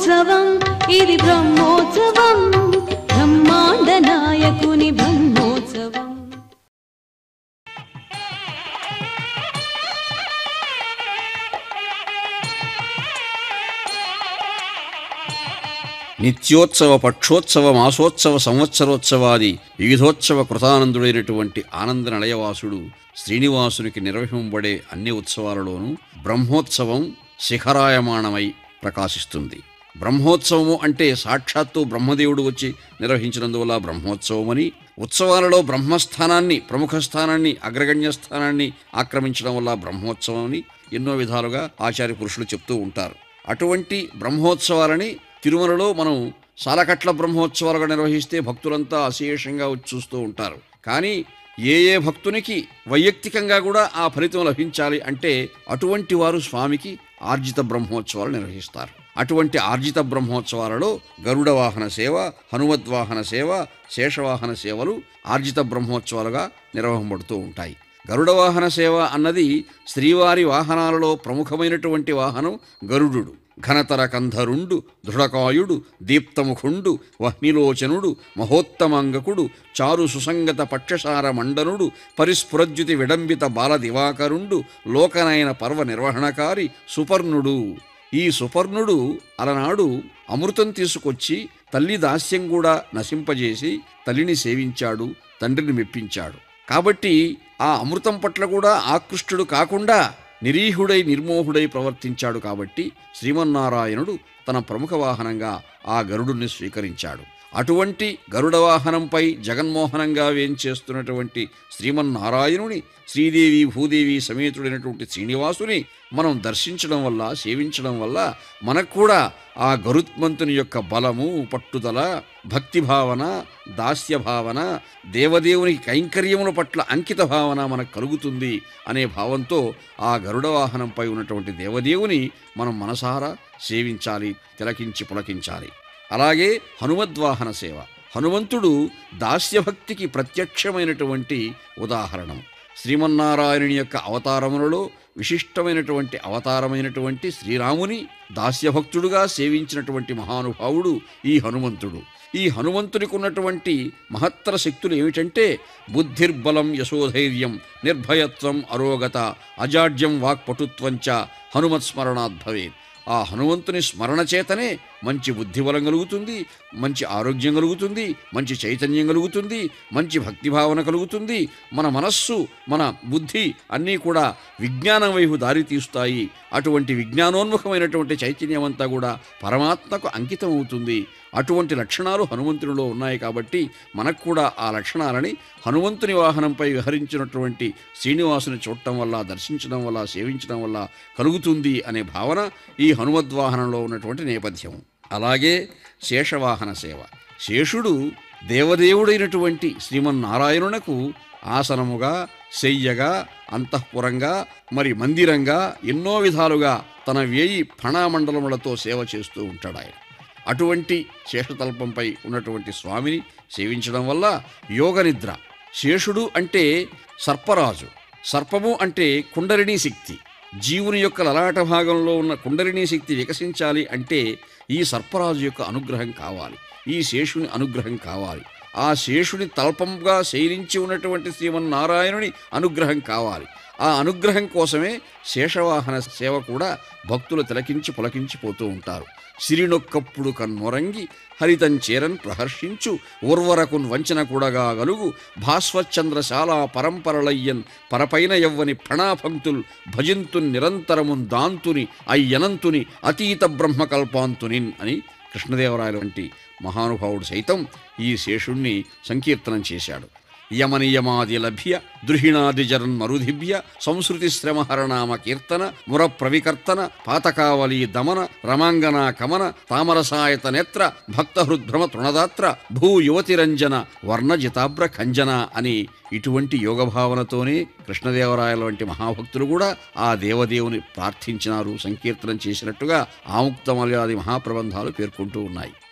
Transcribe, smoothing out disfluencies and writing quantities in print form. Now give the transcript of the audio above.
బ్రహ్మోత్సవం ఇది బ్రహ్మోత్సవం బ్రహ్మాండ నాయకుని బ్రహ్మోత్సవం. నిత్యోత్సవ పక్షోత్సవ మాసోత్సవ సంవత్సరోత్సవాది వివిధోత్సవ కృతానందుడైనటువంటి ఆనంద నిలయవాసుడు శ్రీనివాసునికి నిర్వహింపబడే అన్ని ఉత్సవాలలోనూ బ్రహ్మోత్సవం శిఖరాయమాణమై ప్రకాశిస్తుంది. బ్రహ్మోత్సవము అంటే సాక్షాత్తు బ్రహ్మదేవుడు వచ్చి నిర్వహించినందువల్ల బ్రహ్మోత్సవమని, ఉత్సవాలలో బ్రహ్మస్థానాన్ని, ప్రముఖ స్థానాన్ని, అగ్రగణ్య స్థానాన్ని ఆక్రమించడం వల్ల బ్రహ్మోత్సవం అని ఎన్నో విధాలుగా ఆచార్య పురుషులు చెప్తూ ఉంటారు. అటువంటి బ్రహ్మోత్సవాలని తిరుమలలో మనం సాలకట్ల బ్రహ్మోత్సవాలుగా నిర్వహిస్తే భక్తులంతా అశేషంగా వచ్చి చూస్తూ ఉంటారు. కానీ ఏ భక్తునికి వైయక్తికంగా కూడా ఆ ఫలితం లభించాలి అంటే అటువంటి వారు స్వామికి ఆర్జిత బ్రహ్మోత్సవాలు నిర్వహిస్తారు. అటువంటి ఆర్జిత బ్రహ్మోత్సవాలలో గరుడ వాహన సేవ, హనుమద్వాహన సేవ, శేషవాహన సేవలు ఆర్జిత బ్రహ్మోత్సవాలుగా నిర్వహింపబడుతూ ఉంటాయి. గరుడ వాహన సేవ అన్నది శ్రీవారి వాహనాలలో ప్రముఖమైనటువంటి వాహనం గరుడు. ఘనతర కంధరుండు, దృఢకాయుడు, దీప్తముఖుండు, వహ్నిలోచనుడు, మహోత్తమంగకుడు, చారు సుసంగత పక్షసార మండనుడు, పరిస్ఫురజ్యుతి విడంబిత బాల దివాకరుండు, లోకనయన పర్వ నిర్వహణకారి సుపర్ణుడు. ఈ సుపర్ణుడు అలనాడు అమృతం తీసుకొచ్చి తల్లి దాస్యం కూడా నశింపజేసి తల్లిని సేవించాడు, తండ్రిని మెప్పించాడు. కాబట్టి ఆ అమృతం పట్ల కూడా ఆకృష్టుడు కాకుండా నిరీహుడై నిర్మోహుడై ప్రవర్తించాడు. కాబట్టి శ్రీమన్నారాయణుడు తన ప్రముఖ వాహనంగా ఆ గరుడుని స్వీకరించాడు. అటువంటి గరుడ వాహనంపై జగన్మోహనంగా వేంచేస్తున్నటువంటి శ్రీమన్నారాయణుని, శ్రీదేవి భూదేవి సమేతుడైనటువంటి శ్రీనివాసుని మనం దర్శించడం వల్ల, సేవించడం వల్ల మనకు కూడా ఆ గరుత్మంతుని యొక్క బలము, పట్టుదల, భక్తిభావన, దాస్యభావన, దేవదేవునికి కైంకర్యముల పట్ల అంకిత భావన మనకు కలుగుతుంది అనే భావంతో ఆ గరుడ వాహనంపై ఉన్నటువంటి దేవదేవుని మనం మనసారా సేవించాలి, తిలకించి పులకించాలి. అలాగే హనుమద్వాహన సేవ. హనుమంతుడు దాస్యభక్తికి ప్రత్యక్షమైనటువంటి ఉదాహరణం. శ్రీమన్నారాయణుని యొక్క అవతారములలో విశిష్టమైనటువంటి అవతారమైనటువంటి శ్రీరాముని దాస్యభక్తుడుగా సేవించినటువంటి మహానుభావుడు ఈ హనుమంతుడు. ఈ హనుమంతునికి ఉన్నటువంటి మహత్తర శక్తులు ఏమిటంటే బుద్ధిర్బలం యశోధైర్యం నిర్భయత్వం అరోగత అజాడ్యం వాక్పటుత్వంచ హనుమత్స్మరణాద్భవేత్. ఆ హనుమంతుని స్మరణ చేతనే మంచి బుద్ధిబలం కలుగుతుంది, మంచి ఆరోగ్యం కలుగుతుంది, మంచి చైతన్యం కలుగుతుంది, మంచి భక్తిభావన కలుగుతుంది. మన మనస్సు, మన బుద్ధి అన్నీ కూడా విజ్ఞానం వైపు దారి తీస్తాయి. అటువంటి విజ్ఞానోన్ముఖమైనటువంటి చైతన్యం అంతా కూడా పరమాత్మకు అంకితం అవుతుంది. అటువంటి లక్షణాలు హనుమంతునిలో ఉన్నాయి. కాబట్టి మనకు కూడా ఆ లక్షణాలని హనుమంతుని వాహనంపై విహరించినటువంటి శ్రీనివాసుని చూడటం వల్ల, దర్శించడం వల్ల, సేవించడం వల్ల కలుగుతుంది అనే భావన ఈ హనుమద్వాహనంలో ఉన్నటువంటి నేపథ్యం. అలాగే శేషవాహన సేవ. శేషుడు దేవదేవుడైనటువంటి శ్రీమన్నారాయణునకు ఆసనముగా, శయ్యగా, అంతఃపురంగా, మరి మందిరంగా ఎన్నో విధాలుగా తన 1000 ఫణామండలములతో సేవ చేస్తూ ఉంటాడు ఆయన. అటువంటి శేషతల్పంపై ఉన్నటువంటి స్వామిని సేవించడం వల్ల యోగనిద్ర. శేషుడు అంటే సర్పరాజు, సర్పము అంటే కుండలినీ శక్తి. జీవుని యొక్క లలాట భాగంలో ఉన్న కుండలినీ శక్తి వికసించాలి అంటే ఈ సర్పరాజు యొక్క అనుగ్రహం కావాలి, ఈ శేషుని అనుగ్రహం కావాలి. ఆ శేషుని తల్పంగా శయనించి ఉన్నటువంటి శ్రీమన్నారాయణుని అనుగ్రహం కావాలి. ఆ అనుగ్రహం కోసమే శేషవాహన సేవ కూడా భక్తులు తిలకించి పులకించిపోతూ ఉంటారు. సిరినొక్కప్పుడు కన్మొరంగి హరితంచేరన్ ప్రహర్షించు ఊర్వరకున్ వంచన కూడగా గలుగు భాస్వచంద్రశాల పరంపరలయ్యన్ పరపైన యవ్వని ప్రణాపంక్తుల్ భజింతున్ నిరంతరమున్ దాంతుని అయ్యనంతుని అతీత బ్రహ్మకల్పాంతునిన్ అని కృష్ణదేవరాయల వంటి మహానుభావుడు సైతం ఈ శేషుణ్ణి సంకీర్తనం చేశాడు. యమనియమాది లభ్య ద్రుహిణాదిజరన్మరుధిభ్య సంసృతిశ్రమహరనామ కీర్తన ముర ప్రవికర్తన పాతకావలీ దమన రమాంగనా కమన తామరసాయత నేత్ర భక్తహృద్భ్రమ తృణదాత్ర భూ యువతిరంజన వర్ణజితాబ్ర ఖంజన అని ఇటువంటి యోగభావనతోనే కృష్ణదేవరాయల వంటి మహాభక్తులు కూడా ఆ దేవదేవుని ప్రార్థించినారు, సంకీర్తనం చేసినట్టుగా ఆముక్తమల్యాది మహాప్రబంధాలు పేర్కొంటూ ఉన్నాయి.